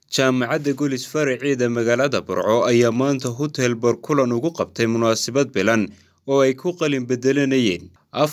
jaamacadda Golis faraceeda magaalada Burco ayaa maanta hotel Barkulan ugu qabtay munaasabad bilan oo ay ku qalin bedelanayeen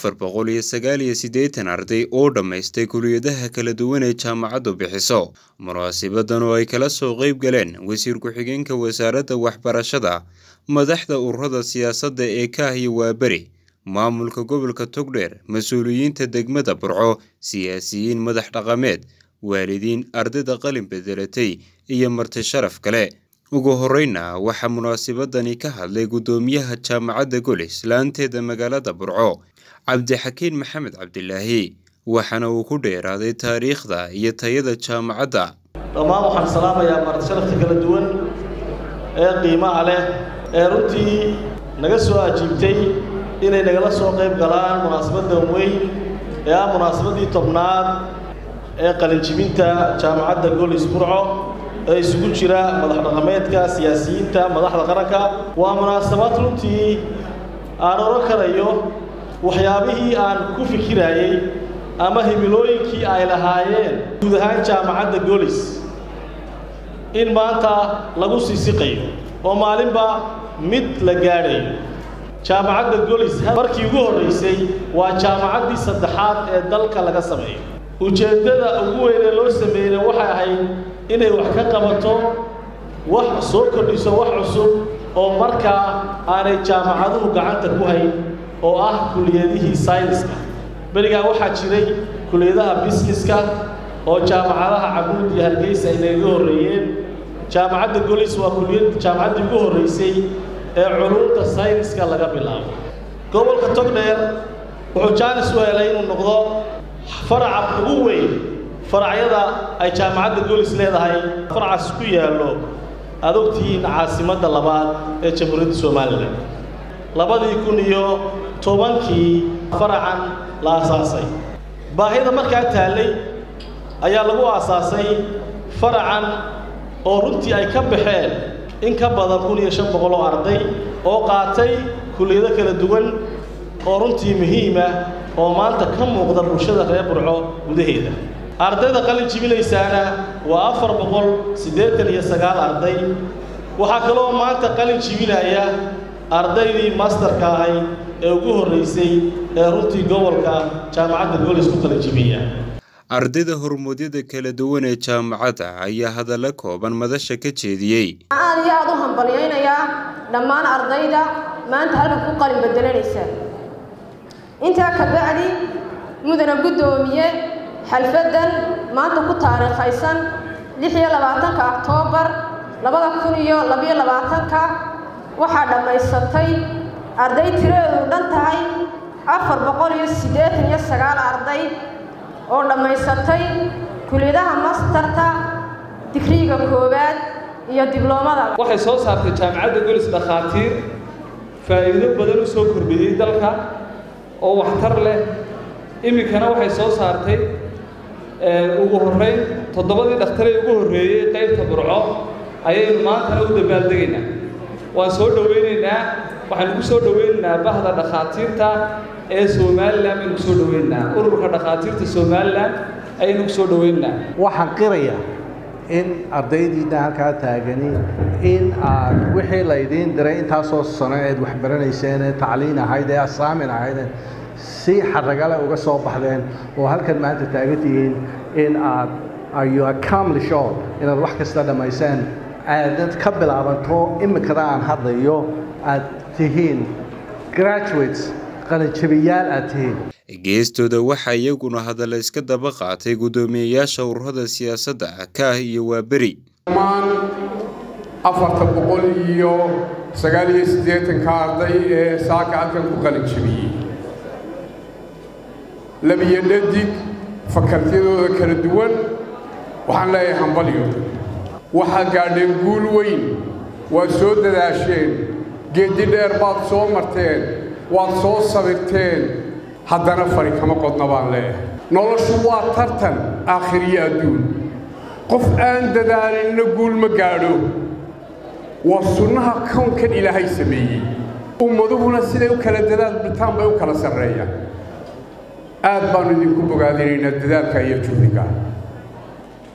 489 arday oo dhameystay kulliyadaha kala duwan ee jaamacaddu bixiso. Munaasabadan oo ay kala soo qayb galeen wasiir ku-xigeenka wasaaradda waxbarashada, madaxda ururada siyaasadda ee Kaahiya Waaberi, maamulka gobolka Togdheer, mas'uuliyiinta degmada Burco, siyaasiyiin madax dhaqameed, waalidiin ardayda qalin bedelatay iyo marti sharaf kale. ugu horeyna waxa munaasabadani ka hadlay gudoomiyaha jaamacadda Golis laanteeda magaalada Burco, Cabdixakiin Maxamed Cabdilaahi, waxana uu ku dheeraaday taariikhda iyo tayada jaamacadda. dhammaan waxaan salaamayaa marti sharafta kala duwan ee qiimaha leh ee runtii naga soo ajiibtay inay nagala soo qayb galaan munaasabaddan weyn ee munaasabadii tobnaad ee qalin jibinta jaamacadda Golis Burco ee isugu jira madax dhaqameedka, siyaasiyiinta, madaxda qaranka. waa munaasabad runtii aan oran karayo waxyaabihii aan ku fikirayay ama himilooyinkii ay lahaayeen guud ahaan jaamacadda Golis in maanta lagu siisiqayo oo maalinba mid la gaadhayo. jaamacadda Golis markii ugu horeysay waa jaamacaddii saddexaad ee dalka laga sameeyo. ujeedada ugu weyn ee loo sameeyay waxay ahayd inay wax ka qabato, wax soo kordhiso, wax cusub oo markaa aanay jaamacaduhu gacanta ku hayn oo ah kulliyadihii sayniska. berigaa waxaa jiray kulliyadaha businesska oo jaamacadaha Cabuud iyo Hargeysa ay naga horeeyeen. jaamacadda Golis waa jaamacaddii ugu horeysay ee culuumta sayniska laga bilaabo. gobolka Togdheer wuxuu jaanis u helay inuu noqdo faraca ugu weyn faracyada ay jaamacadda Golis leedahay. faracaas ku yaalo adogtiin caasimadda labaad ee Jamhuuriyadda Soomaaliland. 2010kii faracan la aasaasay. baahida markaa taalay ayaa lagu aasaasay faracan oo runtii ay ka baxeen in ka badan 1500 oo arday oo qaatay kulliyado kala duwan oo runtii muhiim ah oo maanta ka muuqda bulshada reer Burco gudaheeda. ardayda qalin jibinaysaana waa 489 arday. waxaa kaloo maanta qalin jibinaya ardaydii masterka ahayd ee ugu horeysay ee runtii gobolka jaamacadda Golis ku qalin jibiya. ardayda hormuudyada kala duwan ee jaamacadda ayaa hadallo kooban madasha ka jeediyay. aad iyo aad u hambalyeynaya dhammaan ardayda maanta halka ku qalin bedelanaysa. inta ka bacdi mudana gudoomiye xalfadan maanta ku taariikhaysan 26 Oktoobar 2022 waxaa dhamaysatay arday tireedu dhan tahay 489 arday oo dhamaysatay kulliyadaha masterta, digriga koowaad iyo dibloomada. waxay soo saartay jaamacadda Golis dhaqaatiir faa'iido badan u soo kordhiyay dalka oo waxtar leh. iminkana waxay soo saartay ugu horeyn 7 dhakhtar ee ugu horeeyay qaybta Burco ayaynu maanta u dabaaldegaynaa. waan soo dhaweynaynaa, waxaan ku soo dhaweynaynaa bahda dhaqaatiirta ee Soomaaliland aynu soo dhaweynaynaa, ururka dhaqaatiirta Soomaaliland aynu soo dhaweynaynaa. waxaan qirayaa in ardaydiina halkaa taagani in aad wixii la idin diray intaasoo sano ee wax baranayseen ee tacliin ahayd ee asaamin ahayd si xaragale uga soo baxdeen oo halkan maanta taagantihiin in aad you accomplish all inaad wax kasta dhamayseen aad ka bilaabanto iminkada aan hadlayo aad tihiin graduates qalin jabiyaal aad tihiin. geestooda waxaa iyaguna hadalla iska daba qaatay gudoomiyayaasha ururada siyaasadda Kaahiya Waaberi. dhammaan 489 arday ee saaka halkan ku qalin jabiyey. labiyo dhadig fakartiyadooda kala duwan waxaan leeyahay hambalyo. waxaa gaadheen guul weyn, waad soo dadaasheen, geedi dheer baad soo marteen, waad soo sabirteen, haddana fari kama qodna baan leeyahay. noloshu waa tartan aakhiriyo adduun. qof aan dadaalinna guul ma gaadho. waa sunnaha kownkan Ilaahay sameeyey. ummaduhuna siday u kala dadaal bitaan bay u kala sarreeyaan. aad baan idinku bogaadinaynaa dadaalka iyo juhdiga.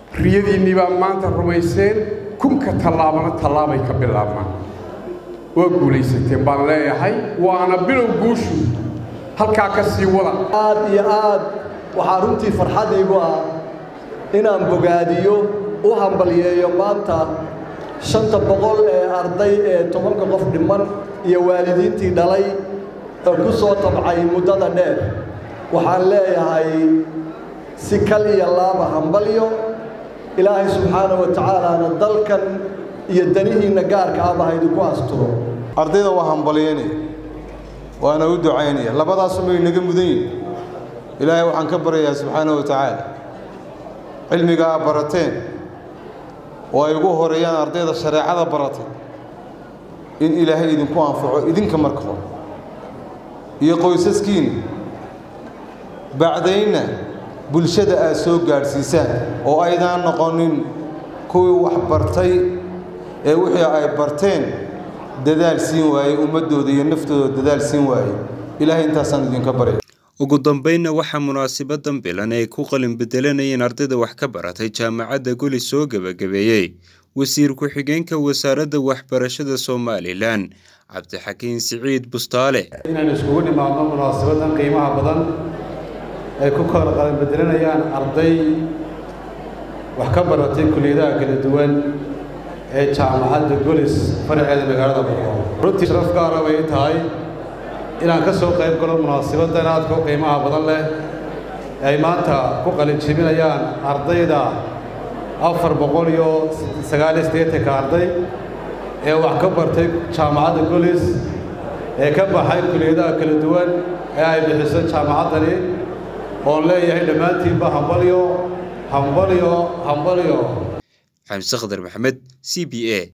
riyadiinnii baa maanta rumayseen kunka tallaabana tallaabay ka bilaabmaan waa guulaysateen baan leeyahay waana bilow guushu halkaa ka sii wada aad iyo aad waxaa runtii farxadaygu ah inaan bogaadiyo u hambalyeeyo maanta 500 ee arday ee 10 qof dhiman iyo waalidiintii dhalay oo ku soo tabcay muddada dheer waxaan leeyahay si kal iyo laaba hambalyo ilaahay subxaanahu wa tacaala dalkan iyo danihiina gaarka ah baa idinku asturo ardayda waa hambalyeynaya waana u ducaynaya labadaas ma inaga mudan yihiin ilaahay waxaan ka baryayaa subxaanahu wa tacaala cilmiga barateen oo ay ugu horeeyaan ardayda shareecada baratay in ilaahay idinku anfaco idinka marka hore iyo qoysaskiina bacdayna bulshada aad soo gaadhsiisaan oo aydaan noqonin kuwii wax bartay ee wixii ay barteen dadaal siin waayey ummadooda iyo naftooda dadaal siin waayey ilaahay intaasaan idinka baryay ugu dambeynna waxaa munaasabadan bilan ay ku qalin bedelanayeen ardayda wax ka baratay jaamacadda Golis soo gabagabeeyay wasiir ku-xigeenka wasaaradda waxbarashada Soomaaliland Cabdixakiin Siciid Bustaale inaan iskugu nimaadno munaasabadan qiimaha badan ay ku kala qalin bedelanayaan arday wax ka baratay kulliyadaha kala duwan ee jaamacadda Golis faraceeda magaalada Boqol runtii sharaf gaar ah way tahay inaan ka soo qayb galo munaasabadan aad ku qiimaha badan leh ay maanta ku qalin jebinayaan ardayda 489 arday ee wax ka bartay jaamacadda Golis ee ka baxay kulliyadaha kala duwan ee ay bixiso jaamacaddani oo leeyahay dhammaantiinba hambalyo. Xamse Khadar Maxamed, CBA.